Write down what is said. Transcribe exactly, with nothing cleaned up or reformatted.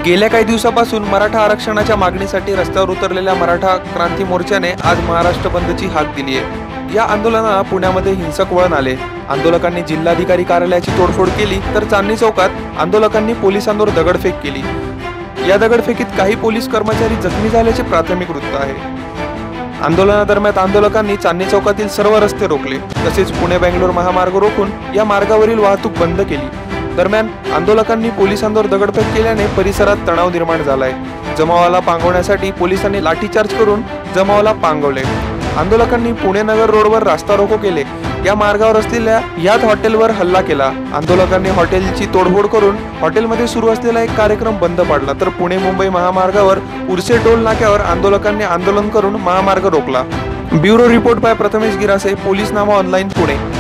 गेल्या काही दिवसापासून मराठा आरक्षणाच्या मागणीसाठी रस्त्यावर उतरलेल्या मराठा क्रांती मोर्चाने आज महाराष्ट्र बंदची हाक दिली आहे। या आंदोलनाला पुण्यामध्ये हिंसक वळण आले। आंदोलकांनी जिल्हाधिकारी कार्यालयाची तोडफोड केली तर चांदणी चौकात आंदोलकांनी पोलिसांवर दगडफेक केली। या दगडफेकीत काही पोलीस कर्मचारी जखमी झाल्याचे प्राथमिक वृत्त आहे। आंदोलनादरम्यान आंदोलकांनी चांदणी चौकातील सर्व रस्ते रोखले, तसेच पुणे बेंगलोर महामार्ग रोखून या मार्गावरील वाहतूक बंद केली। दरम्यान आंदोलकांनी पोलिसांवर दगडफेक केल्याने परिसरात तणाव निर्माण झालाय। जमावाला पांगवण्यासाठी पोलिसांनी लाठीचार्ज करून जमावाला पांगवले। आंदोलकांनी पुणे नगर रोडवर रास्ता रोको केले। या मार्गावर असलेल्या याच हॉटेलवर हल्ला केला। आंदोलकांनी हॉटेलची तोडफोड करून हॉटेलमध्ये सुरू असलेला एक कार्यक्रम बंद पाडला, तर पुणे मुंबई महामार्गावर उर्से टोल नाक्यावर आंदोलकांनी आंदोलन करून महामार्ग रोखला। Bureau report by Prathamesh Girase, Policenama online, Pune.